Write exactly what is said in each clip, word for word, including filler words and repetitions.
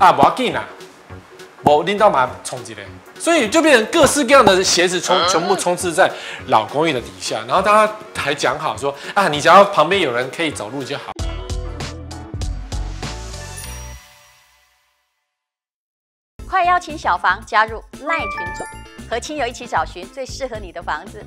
啊，不要紧啦，我拎到马冲击嘞，所以就变成各式各样的鞋子充全部充斥在老公寓的底下，然后大家还讲好说啊，你只要旁边有人可以走路就好。 快邀请小房加入赖群组，和亲友一起找寻最适合你的房子。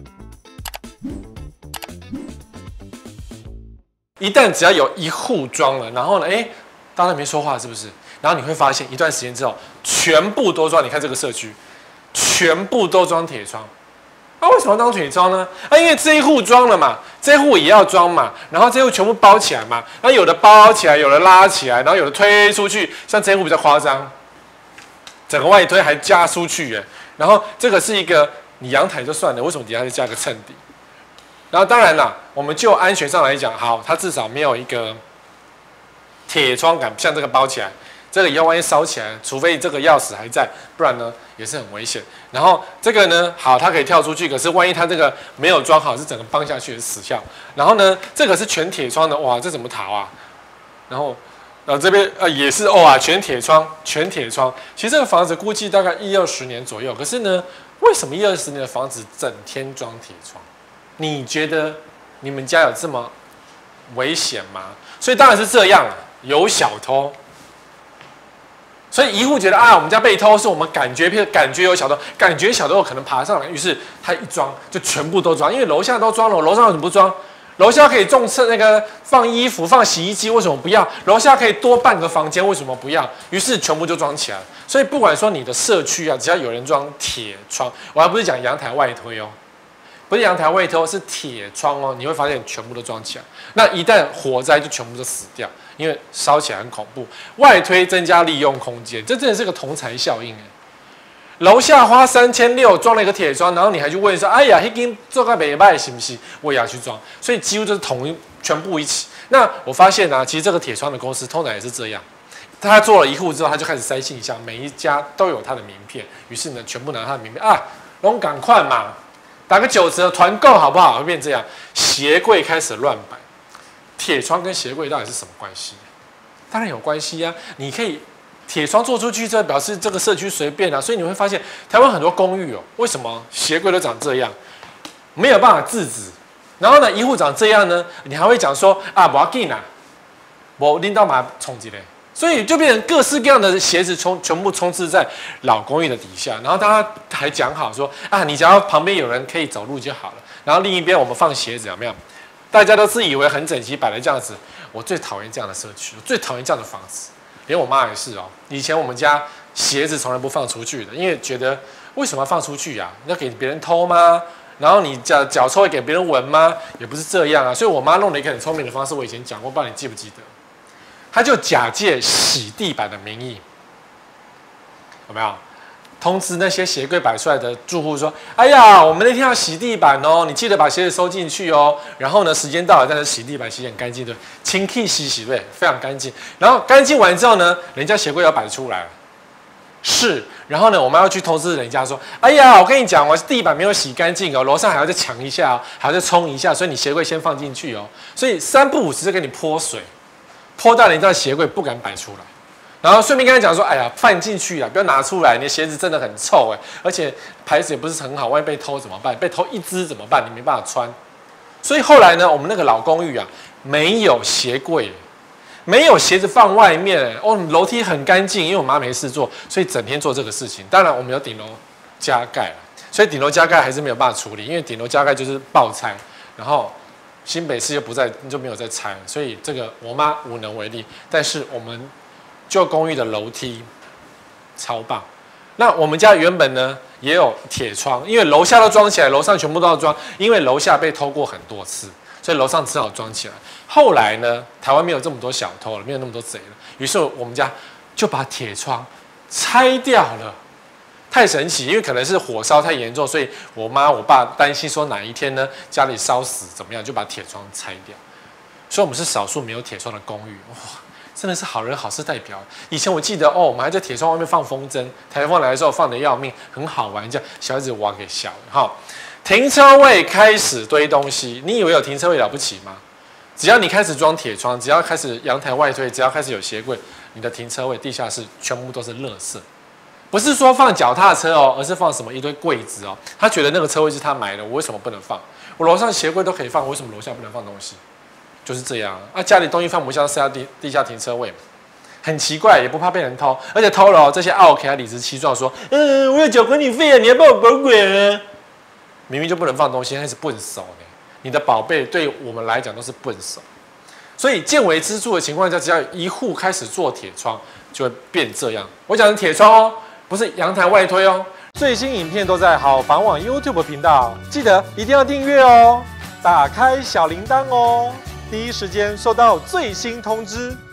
一旦只要有一户装了，然后呢，哎，大家没说话是不是？然后你会发现，一段时间之后，全部都装。你看这个社区，全部都装铁窗。那、啊、为什么要装铁窗呢？啊，因为这一户装了嘛，这一户也要装嘛，然后这一户全部包起来嘛。然后有的包起来，有的拉起来，然后有的推出去。像这一户比较夸张，整个外推还加出去耶。然后这个是一个你阳台就算了，为什么底下再加个衬底？然后当然啦，我们就安全上来讲，好，它至少没有一个铁窗杆，像这个包起来，这个以后万一烧起来，除非这个钥匙还在，不然呢也是很危险。然后这个呢，好，它可以跳出去，可是万一它这个没有装好，是整个崩下去，是死效。然后呢，这个是全铁窗的，哇，这怎么逃啊？然后，呃，这边呃也是哦啊，全铁窗，全铁窗。其实这个房子估计大概一二十年左右，可是呢，为什么一二十年的房子整天装铁窗？你觉得你们家有这么危险吗？所以当然是这样啊，有小偷。所以一户觉得啊，我们家被偷，是我们感觉感觉有小偷，感觉小偷有可能爬上来，于是他一装就全部都装，因为楼下都装了，楼上为什么不装？楼下可以种那个放衣服、放洗衣机，为什么不要？楼下可以多半个房间，为什么不要？于是全部就装起来。所以不管说你的社区啊，只要有人装铁窗，我还不是讲阳台外推哦。不是阳台外推，是铁窗哦，你会发现全部都装起来。那一旦火灾就全部都死掉，因为烧起来很恐怖。外推增加利用空间，这真的是个同财效应哎。楼下花三千六装了一个铁窗，然后你还去问说，哎呀，那间做个北卖行不行？我也要去装，所以几乎就是同一全部一起。那我发现啊，其实这个铁窗的公司通常也是这样。他做了一户之后，他就开始塞信箱，每一家都有他的名片，于是呢，全部拿他的名片啊，拢赶快嘛。打个九折团购好不好？会变这样，鞋柜开始乱摆。铁窗跟鞋柜到底是什么关系？当然有关系啊！你可以铁窗做出去，这表示这个社区随便啊。所以你会发现，台湾很多公寓哦，为什么鞋柜都长这样？没有办法制止。然后呢，一户长这样呢，你还会讲说啊，不要紧啦，我拎到马冲击嘞。所以就变成各式各样的鞋子充全部充斥在老公寓的底下，然后大家还讲好说啊，你只要旁边有人可以走路就好了。然后另一边我们放鞋子，有没有？大家都自以为很整齐摆的这样子。我最讨厌这样的社区，我最讨厌这样的房子，连我妈也是哦。以前我们家鞋子从来不放出去的，因为觉得为什么要放出去呀、啊？要给别人偷吗？然后你脚脚臭会给别人闻吗？也不是这样啊。所以我妈弄了一个很聪明的方式，我以前讲过，不知道你记不记得？他就假借洗地板的名义，有没有通知那些鞋柜摆出来的住户说：“哎呀，我们那天要洗地板哦，你记得把鞋子收进去哦。然后呢，时间到了，但是洗地板洗很干净，对，清气洗洗对，非常干净。然后干净完之后呢，人家鞋柜要摆出来了，是。然后呢，我们要去通知人家说：哎呀，我跟你讲，我地板没有洗干净哦，楼上还要再抢一下哦，还要再冲一下，所以你鞋柜先放进去哦。所以三不五时就给你泼水。”泼到人家的鞋柜不敢摆出来，然后顺便跟他讲说：“哎呀，放进去啊，不要拿出来，你的鞋子真的很臭哎，而且牌子也不是很好，万一被偷怎么办？被偷一只怎么办？你没办法穿。”所以后来呢，我们那个老公寓啊，没有鞋柜，没有鞋子放外面哦，楼梯很干净，因为我妈没事做，所以整天做这个事情。当然，我们有顶楼加盖，所以顶楼加盖还是没有办法处理，因为顶楼加盖就是爆拆，然后。新北市又不在，就没有再拆，所以这个我妈无能为力。但是我们旧公寓的楼梯超棒。那我们家原本呢也有铁窗，因为楼下都装起来，楼上全部都要装，因为楼下被偷过很多次，所以楼上只好装起来。后来呢，台湾没有这么多小偷了，没有那么多贼了，于是我们家就把铁窗拆掉了。太神奇，因为可能是火烧太严重，所以我妈我爸担心说哪一天呢家里烧死怎么样，就把铁窗拆掉。所以我们是少数没有铁窗的公寓，哇，真的是好人好事代表。以前我记得哦，我们还在铁窗外面放风筝，台风来的时候放得要命，很好玩，这样小孩子玩给笑哈。停车位开始堆东西，你以为有停车位了不起吗？只要你开始装铁窗，只要开始阳台外推，只要开始有鞋柜， 你的停车位、地下室全部都是垃圾。不是说放脚踏车哦，而是放什么一堆柜子哦。他觉得那个车位是他买的，我为什么不能放？我楼上鞋柜都可以放，为什么楼下不能放东西？就是这样啊。家里东西放不下，剩下地地下停车位嘛，很奇怪，也不怕被人偷，而且偷了、哦、这些奥 K 还理直气壮说，嗯，我有缴管理费啊，你要帮我保管啊。明明就不能放东西，开始笨手呢。你的宝贝对我们来讲都是笨手，所以见微知著的情况下，只要一户开始做铁窗，就会变这样。我讲的铁窗哦。不是阳台外推哦，最新影片都在好房网 YouTube 频道，记得一定要订阅哦，打开小铃铛哦，第一时间收到最新通知。